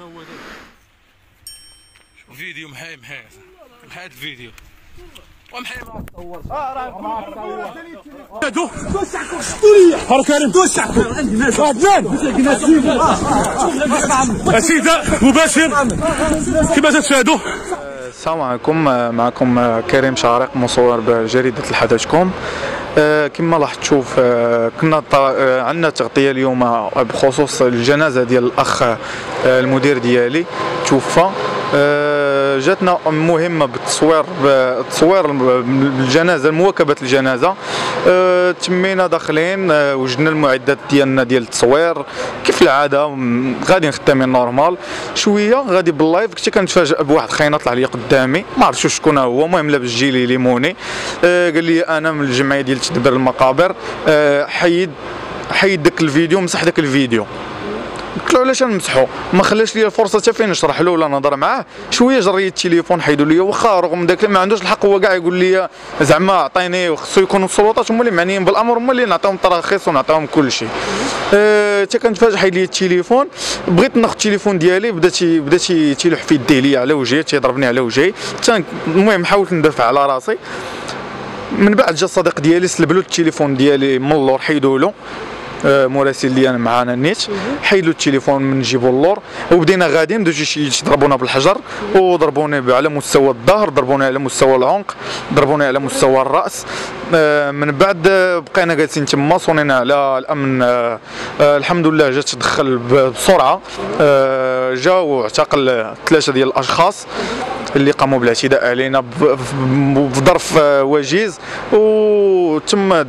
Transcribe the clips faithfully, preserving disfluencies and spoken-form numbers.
فيديو محاي محاي محاي الفيديو ومحاي ما تصور اه راه ما تصور هذا كريم توسعكم عندي ناس اسيدة مباشر كما تشاهدوا. السلام عليكم، معكم كريم شارق مصور بجريدة الحدث كوم. كما راح تشوف كنا عندنا تغطية اليوم بخصوص الجنازة ديال الأخ المدير ديالي توفى. جاتنا مهمه بالتصوير بالتصوير الجنازه، مواكبه الجنازه. تمينا داخلين وجدنا المعدات ديالنا ديال التصوير كيف العاده، غادي خدامين نورمال. شويه غادي باللايف كنت كنتفاجئ بواحد خاينه طلع لي قدامي، ما عرفتش شكون هو، المهم لابس جيلي ليموني. قال لي انا من الجمعيه ديال تدبير المقابر، حيد حيد داك الفيديو، مسح داك الفيديو. قلت له علاش نمسحو؟ ما خلاش لي الفرصه حتى فين نشرح له ولا نهضر معاه. شويه جري التليفون حيدوا لي، واخا رغم داك ما عندوش الحق هو كاع يقول لي زعما عطيني، وخصو يكونوا السلطات هما اللي معنيين بالامر، هما اللي نعطيهم التراخيص ونعطيهم كل شيء. حتى أه كنتفاجئ حيد لي التليفون، بغيت ناخذ التليفون ديالي، بدا بدا تيلوح في يديه ليا على وجهي، تيضربني على وجهي. المهم حاولت ندافع على راسي. من بعد جا الصديق ديالي سلب له التليفون ديالي من اللور، حيدوا له مراسل ديالنا معانا النيت، حيدوا التليفون من جيبوا اللور، وبدينا غاديين بداو يضربونا بالحجر، وضربوني على مستوى الظهر، ضربوني على مستوى العنق، ضربوني على مستوى الراس. من بعد بقينا جالسين تما، صونينا على الامن. الحمد لله جات تدخل بسرعه، جا واعتقل ثلاثه ديال الاشخاص اللي قاموا بالاعتداء علينا بظرف وجيز، وتم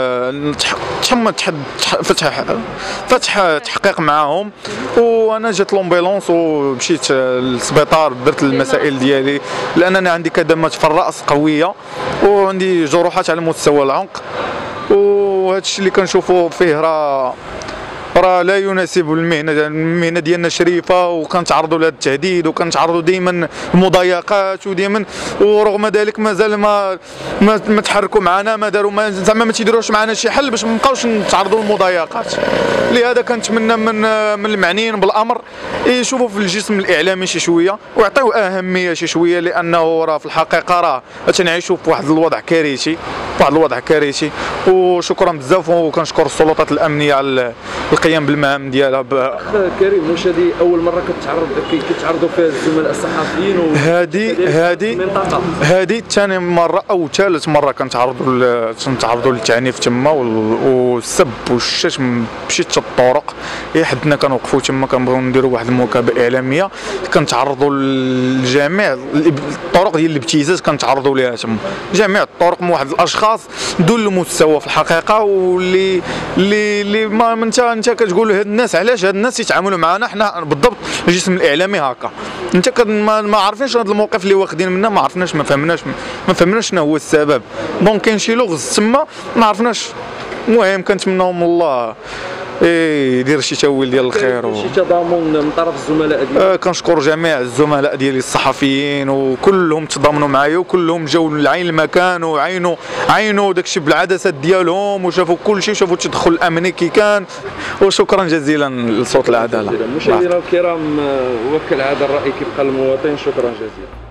تم فتح فتح تحقيق معاهم. وانا جات لومبيلونس ومشيت للسبيطار، درت المسائل ديالي لانني عندي كدمات في الراس قويه، وعندي جروحات على مستوى العنق، وهذا الشيء اللي كنشوفوا فيه راه راه لا يناسب المهنه. المهنه ديالنا شريفه، وكنتعرضوا لهذا التهديد، وكنتعرضوا دائما للمضايقات، ودائما ورغم ذلك مازال ما ما, ما تحركوا معنا، ما داروا ما زعما ما تيديروش معنا شي حل باش ما نبقاوش نتعرضوا للمضايقات. لهذا كنتمنى من من المعنيين بالامر يشوفوا في الجسم الاعلامي شي شويه، ويعطيو اهميه شي شويه، لانه راه في الحقيقه راه تنعيشوا في واحد الوضع كارثي، واحد الوضع كارثي. وشكرا بزاف، وكنشكر السلطات الامنيه على القيام بالمهام ديالها. كريم، واش هذه اول مره كتعرض كيتعرضوا فيها الزملاء الصحفيين؟ وهذه هذه هذه ثاني مره او ثالث مره كنتعرضوا كنتعرضوا للتعنيف تما، والسب والشتم بشتى الطرق. حدنا كنوقفوا تما كنبغيو نديروا واحد المواكبه اعلاميه، كنتعرضوا لجميع الطرق ديال الابتزاز، كنتعرضوا ليها تما جميع الطرق من واحد الاشخاص دون المستوى في الحقيقه، واللي اللي اللي ما انت انت كتقول هاد الناس علاش هاد الناس يتعاملوا معنا حنا بالضبط الجسم الاعلامي هكا. انت ما, ما عارفينش هذا الموقف اللي واخدين منا، ما عرفناش، ما فهمناش ما فهمناش شنو هو السبب. دونك كاين شي لغز تما ما عرفناش. المهم كنتمناو من الله ايه يدير شي تاويل ديال الخير. و... شي تضامن من طرف الزملاء ديالي؟ آه كنشكر جميع الزملاء ديالي الصحفيين، وكلهم تضامنوا معايا، وكلهم جاوا لعين المكان وعينوا عينوا داكشي بالعدسات ديالهم، وشافوا كل شيء، شافوا التدخل الامني كي كان. وشكرا جزيلا لصوت العداله. مشاهدينا الكرام، وكالعاده الراي كيبقى للمواطن. شكرا جزيلا.